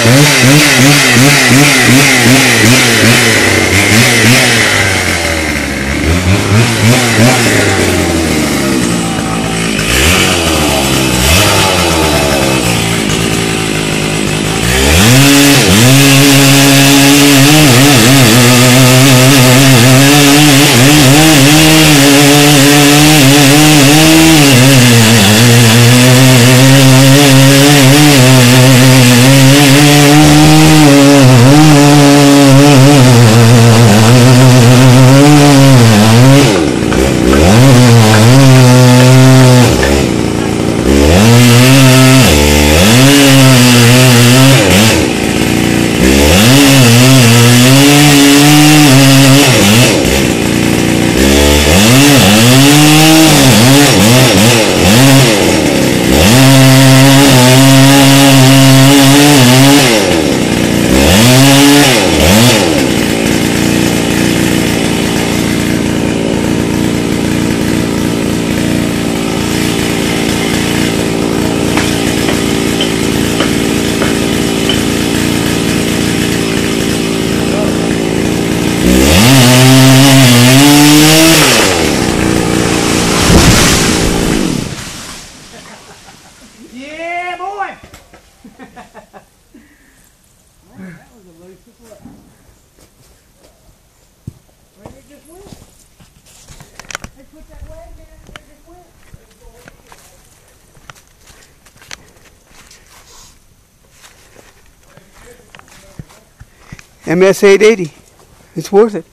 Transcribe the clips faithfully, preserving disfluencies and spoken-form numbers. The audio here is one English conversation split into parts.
Yeah, boy! Man, that was a loose foot. Where it just went? They put that leg in and it just went. M S eight eighty. It's worth it.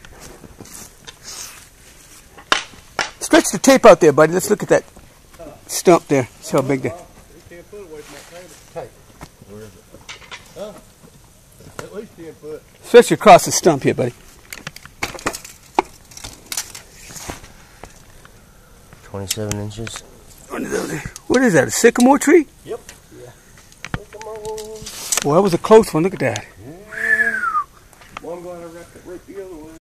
Stretch the tape out there, buddy. Let's look at that stump there. See how big that. ten foot away from that table. Tape. Where is it? Huh? At least ten foot. Stretch across the stump here, buddy. twenty-seven inches. What is that? A sycamore tree? Yep. Yeah. Sycamore. Well, that was a close one. Look at that. Well, I'm glad I wrapped it right the other way.